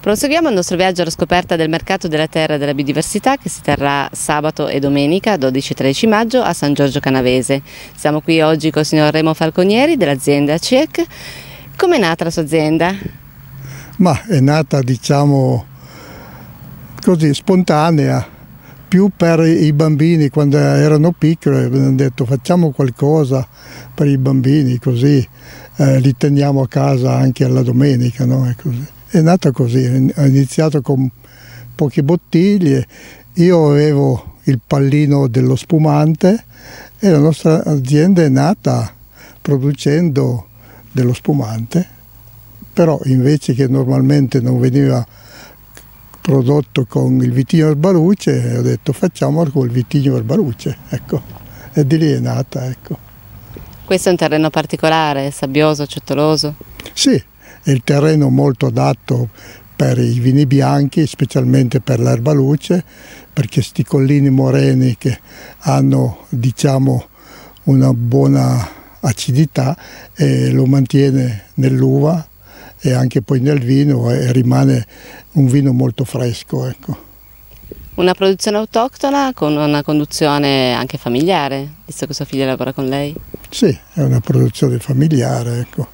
Proseguiamo il nostro viaggio alla scoperta del Mercato della Terra e della Biodiversità che si terrà sabato e domenica 12 e 13 maggio a San Giorgio Canavese. Siamo qui oggi con il signor Remo Falconieri dell'azienda CIEC. Come è nata la sua azienda? Ma è nata, diciamo, così spontanea, più per i bambini quando erano piccoli. Abbiamo detto facciamo qualcosa per i bambini, così li teniamo a casa anche alla domenica, no? È nata così, ho iniziato con poche bottiglie, io avevo il pallino dello spumante e la nostra azienda è nata producendo dello spumante, però invece che normalmente non veniva prodotto con il vitigno Barbaluce, ho detto facciamolo con il vitigno Barbaluce, ecco, e di lì è nata, ecco. Questo è un terreno particolare, sabbioso, ciottoloso? Sì, è il terreno molto adatto per i vini bianchi, specialmente per l'erbaluce, perché sti collini moreni che hanno, diciamo, una buona acidità e lo mantiene nell'uva e anche poi nel vino e rimane un vino molto fresco, ecco. Una produzione autoctona con una conduzione anche familiare, visto che suo figlio lavora con lei? Sì, è una produzione familiare, ecco.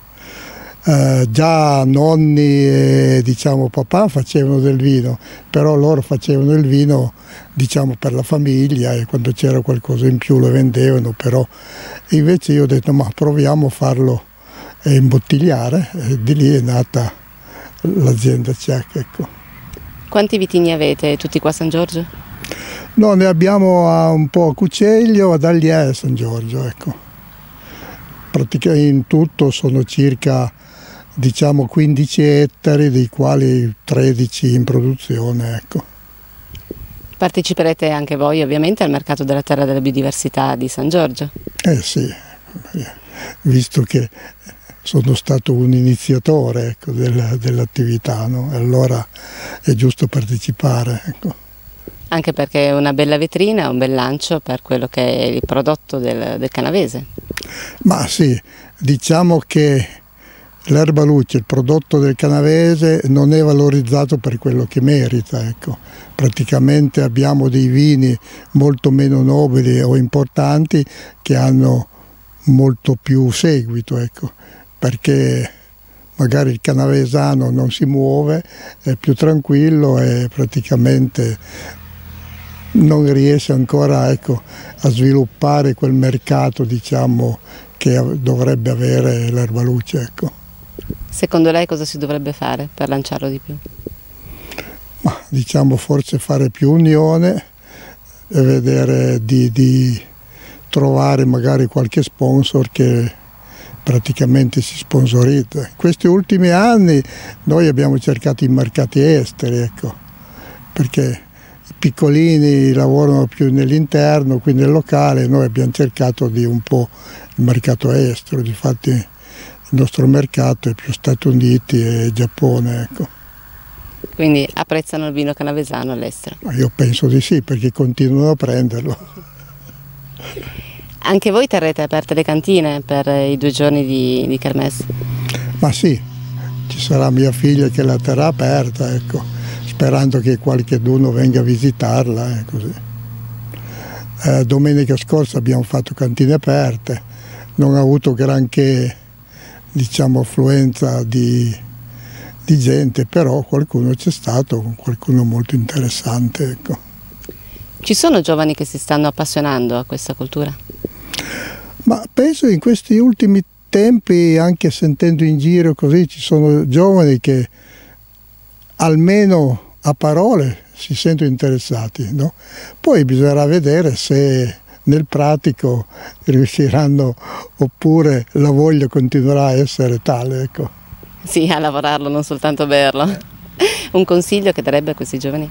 Già nonni e diciamo papà facevano del vino, però loro facevano il vino, diciamo, per la famiglia e quando c'era qualcosa in più lo vendevano, però invece io ho detto ma proviamo a farlo e imbottigliare, e di lì è nata l'azienda CIEC, ecco. Quanti vitigni avete, tutti qua a San Giorgio? No, ne abbiamo un po' a Cuceglio, ad Alliè e a San Giorgio, ecco. Praticamente in tutto sono circa, diciamo, 15 ettari, dei quali 13 in produzione, ecco. Parteciperete anche voi ovviamente al Mercato della Terra e della Biodiversità di San Giorgio? Sì, visto che sono stato un iniziatore, ecco, dell'attività, no? Allora è giusto partecipare, ecco. Anche perché è una bella vetrina, un bel lancio per quello che è il prodotto del canavese. Ma sì, diciamo che l'erbaluce, il prodotto del canavese, non è valorizzato per quello che merita, ecco. Praticamente abbiamo dei vini molto meno nobili o importanti che hanno molto più seguito, ecco, perché magari il canavesano non si muove, è più tranquillo e praticamente non riesce ancora, ecco, a sviluppare quel mercato, diciamo, che dovrebbe avere l'erbaluce, ecco. Secondo lei cosa si dovrebbe fare per lanciarlo di più? Ma diciamo forse fare più unione e vedere di trovare magari qualche sponsor che praticamente si sponsorizza. In questi ultimi anni noi abbiamo cercato i mercati esteri, ecco, perché i piccolini lavorano più nell'interno, quindi nel locale, noi abbiamo cercato di un po' il mercato estero, difatti il nostro mercato è più Stati Uniti e Giappone, ecco. Quindi apprezzano il vino canavesano all'estero? Io penso di sì, perché continuano a prenderlo. Anche voi terrete aperte le cantine per i 2 giorni di Kermesse? Ma sì, ci sarà mia figlia che la terrà aperta, ecco, sperando che qualcheduno venga a visitarla, così. Domenica scorsa abbiamo fatto cantine aperte, non ha avuto granché, diciamo, affluenza di gente, però qualcuno c'è stato, qualcuno molto interessante, ecco. Ci sono giovani che si stanno appassionando a questa cultura? Ma penso in questi ultimi tempi, anche sentendo in giro così, ci sono giovani che almeno a parole si sentono interessati, no? Poi bisognerà vedere se nel pratico riusciranno oppure la voglia continuerà a essere tale, ecco. Sì, a lavorarlo, non soltanto a berlo. Un consiglio che darebbe a questi giovani?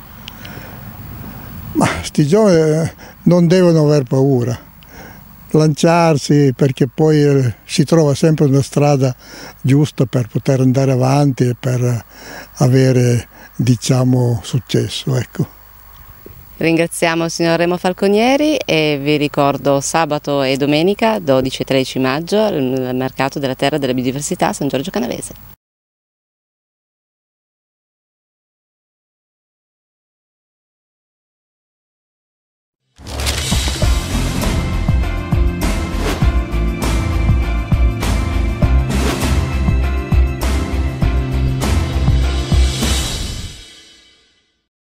Ma sti giovani non devono aver paura, lanciarsi, perché poi si trova sempre una strada giusta per poter andare avanti e per avere, diciamo, successo, ecco. Ringraziamo il signor Remo Falconieri e vi ricordo sabato e domenica 12 e 13 maggio al Mercato della Terra e della Biodiversità a San Giorgio Canavese.